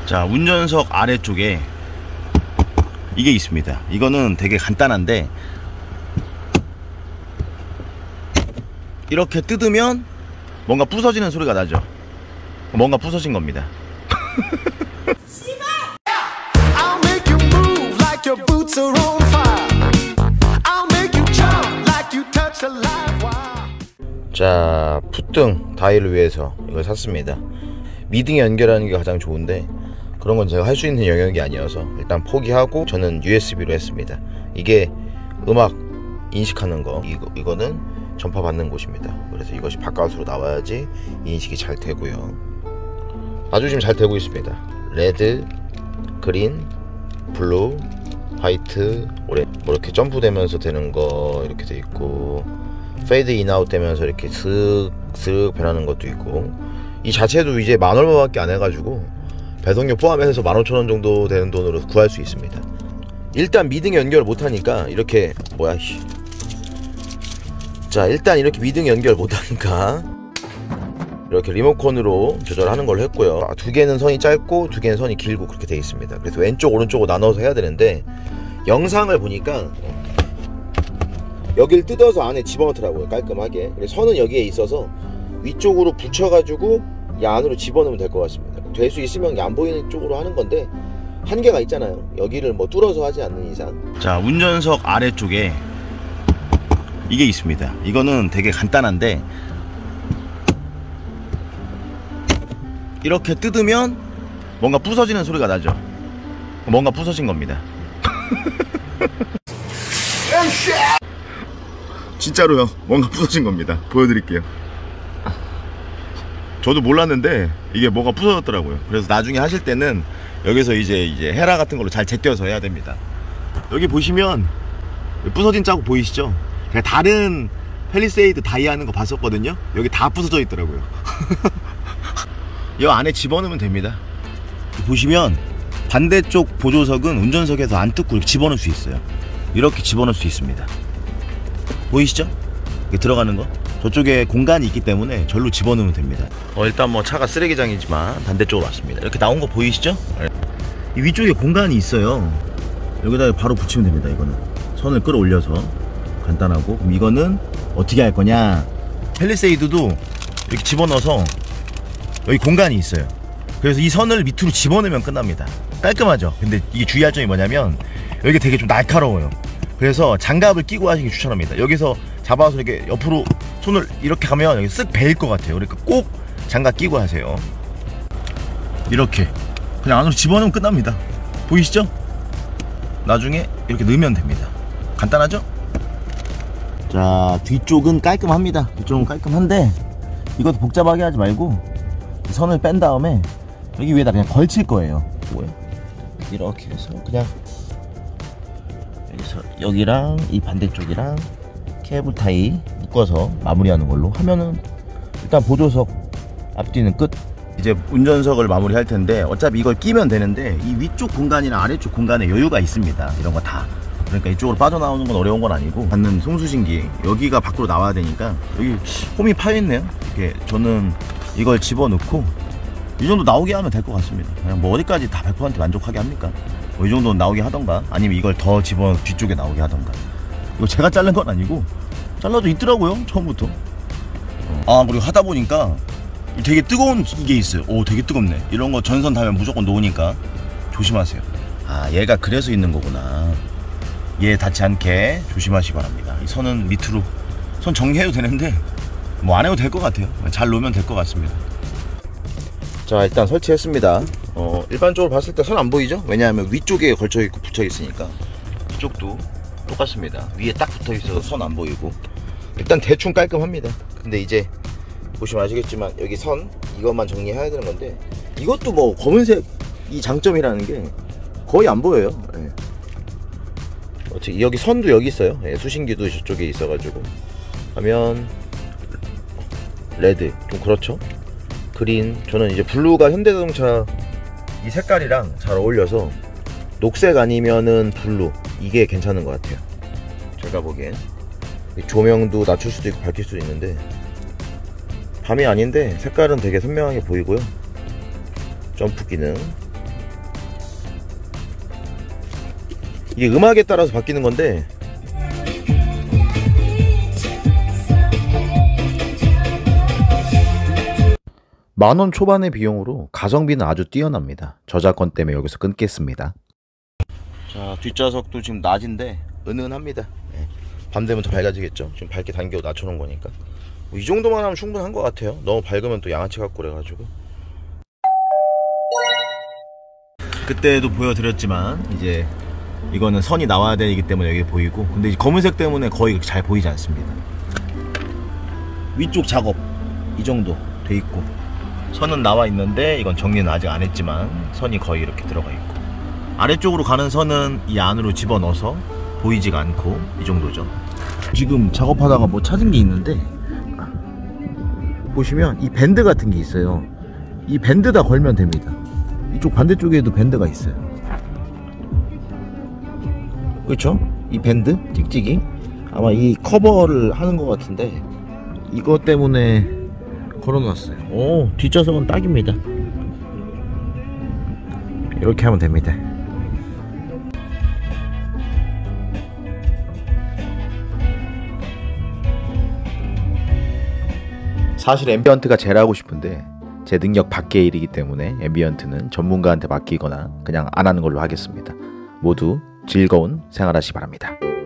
자, 운전석 아래쪽에 이게 있습니다. 이거는 되게 간단한데 이렇게 뜯으면 뭔가 부서지는 소리가 나죠. 뭔가 부서진 겁니다. 자, 풋등 다이를 위해서 이걸 샀습니다. 미등 연결하는 게 가장 좋은데 그런 건 제가 할 수 있는 영역이 아니어서 일단 포기하고 저는 USB로 했습니다. 이게 음악 인식하는 거, 이거는 전파 받는 곳입니다. 그래서 이것이 바깥으로 나와야지 인식이 잘 되고요. 아주 지금 잘 되고 있습니다. 레드, 그린, 블루, 화이트, 오렌지, 뭐 이렇게 점프되면서 되는 거 이렇게 돼 있고, 페이드 인아웃 되면서 이렇게 슥슥 변하는 것도 있고, 이 자체도 이제 10,000얼마 밖에 안 해가지고 배송료 포함해서 15,000원 정도 되는 돈으로 구할 수 있습니다. 일단 미등 연결 못하니까 이렇게 자, 일단 이렇게 미등 연결 못하니까 이렇게 리모컨으로 조절하는 걸로 했고요. 두 개는 선이 짧고 두 개는 선이 길고 그렇게 되어 있습니다. 그래서 왼쪽 오른쪽으로 나눠서 해야 되는데 영상을 보니까 여기를 뜯어서 안에 집어넣더라고요, 깔끔하게. 그래서 선은 여기에 있어서 위쪽으로 붙여가지고 이 안으로 집어넣으면 될 것 같습니다. 될 수 있으면 안 보이는 쪽으로 하는 건데 한계가 있잖아요. 여기를 뭐 뚫어서 하지 않는 이상. 자, 운전석 아래쪽에 이게 있습니다. 이거는 되게 간단한데 이렇게 뜯으면 뭔가 부서지는 소리가 나죠. 뭔가 부서진 겁니다. 진짜로요, 뭔가 부서진 겁니다. 보여드릴게요. 저도 몰랐는데 이게 뭐가 부서졌더라고요. 그래서 나중에 하실 때는 여기서 이제 헤라 같은 걸로 잘 제껴서 해야 됩니다. 여기 보시면 부서진 자국 보이시죠? 제가 다른 펠리세이드 다이 하는 거 봤었거든요. 여기 다 부서져 있더라고요. 이 안에 집어넣으면 됩니다. 보시면 반대쪽 보조석은 운전석에서 안 뜯고 이렇게 집어넣을 수 있어요. 이렇게 집어넣을 수 있습니다. 보이시죠? 이렇게 들어가는 거. 저쪽에 공간이 있기 때문에 절로 집어넣으면 됩니다. 일단 뭐 차가 쓰레기장이지만 반대쪽으로 왔습니다. 이렇게 나온 거 보이시죠? 이 위쪽에 공간이 있어요. 여기다 바로 붙이면 됩니다. 이거는 선을 끌어올려서 간단하고. 그럼 이거는 어떻게 할 거냐, 펠리세이드도 이렇게 집어넣어서 여기 공간이 있어요. 그래서 이 선을 밑으로 집어넣으면 끝납니다. 깔끔하죠? 근데 이게 주의할 점이 뭐냐면 여기 되게 좀 날카로워요. 그래서 장갑을 끼고 하시기 추천합니다. 여기서 잡아서 이렇게 옆으로 손을 이렇게 가면 여기 쓱 베일 것 같아요. 그러니까 꼭 장갑 끼고 하세요. 이렇게 그냥 안으로 집어넣으면 끝납니다. 보이시죠? 나중에 이렇게 넣으면 됩니다. 간단하죠? 자, 뒤쪽은 깔끔합니다. 뒤쪽은 깔끔한데 이것도 복잡하게 하지 말고 선을 뺀 다음에 여기 위에다 그냥 걸칠 거예요. 이렇게 해서 그냥 여기서 여기랑 이 반대쪽이랑 케이블 타이 묶어서 마무리하는 걸로 하면은 일단 보조석 앞뒤는 끝. 이제 운전석을 마무리 할 텐데 어차피 이걸 끼면 되는데 이 위쪽 공간이나 아래쪽 공간에 여유가 있습니다. 이런 거 다. 그러니까 이쪽으로 빠져나오는 건 어려운 건 아니고, 받는 송수신기 여기가 밖으로 나와야 되니까 여기 홈이 파여있네요. 이렇게 저는 이걸 집어넣고 이 정도 나오게 하면 될 것 같습니다. 그냥 뭐 어디까지 다 100% 만족하게 합니까? 뭐 이 정도 나오게 하던가 아니면 이걸 더 집어 뒤쪽에 나오게 하던가. 이거 제가 자른 건 아니고 잘라도 있더라고요, 처음부터. 그리고 하다 보니까 되게 뜨거운 이게 있어요. 되게 뜨겁네. 이런 거 전선 닿으면 무조건 녹으니까 조심하세요. 얘가 그래서 있는 거구나. 얘 닿지 않게 조심하시기 바랍니다. 이 선은 밑으로 선 정리해도 되는데 뭐 안 해도 될 것 같아요. 잘 놓으면 될 것 같습니다. 자, 일단 설치했습니다. 일반적으로 봤을 때 선 안 보이죠? 왜냐하면 위쪽에 걸쳐 있고 붙여 있으니까. 이쪽도 똑같습니다. 위에 딱 붙어 있어서 선 안 보이고. 일단 대충 깔끔합니다. 근데 이제 보시면 아시겠지만 여기 선 이것만 정리해야 되는 건데, 이것도 뭐 검은색 이 장점이라는 게 거의 안 보여요. 여기 선도 여기 있어요. 수신기도 저쪽에 있어가지고 하면 레드 좀 그렇죠. 그린, 저는 이제 블루가 현대자동차 이 색깔이랑 잘 어울려서 녹색 아니면은 블루, 이게 괜찮은 것 같아요. 제가 보기엔 조명도 낮출 수도 있고 밝힐 수도 있는데 밤이 아닌데 색깔은 되게 선명하게 보이고요. 점프 기능, 이게 음악에 따라서 바뀌는 건데 만원 초반의 비용으로 가성비는 아주 뛰어납니다. 저작권 때문에 여기서 끊겠습니다. 자, 뒷좌석도 지금 낮인데 은은합니다. 네. 밤 되면 더 밝아지겠죠. 지금 밝게 당겨 낮춰놓은 거니까 이 정도만 하면 충분한 것 같아요. 너무 밝으면 또 양아치 같고 그래가지고. 그때도 보여드렸지만 이제 이거는 선이 나와야 되기 때문에 여기 보이고, 근데 검은색 때문에 거의 잘 보이지 않습니다. 위쪽 작업 이 정도 돼 있고 선은 나와 있는데 이건 정리는 아직 안 했지만 선이 거의 이렇게 들어가 있고, 아래쪽으로 가는 선은 이 안으로 집어넣어서 보이지가 않고 이 정도죠. 지금 작업하다가 뭐 찾은 게 있는데 보시면 이 밴드 같은 게 있어요. 이 밴드 다 걸면 됩니다. 이쪽 반대쪽에도 밴드가 있어요. 그렇죠? 이 밴드 찍찍이 아마 이 커버를 하는 것 같은데 이것 때문에 걸어놨어요. 오, 뒷좌석은 딱입니다. 이렇게 하면 됩니다. 사실 앰비언트가 제일 하고 싶은데 제 능력 밖의 일이기 때문에 앰비언트는 전문가한테 맡기거나 그냥 안 하는 걸로 하겠습니다. 모두 즐거운 생활하시기 바랍니다.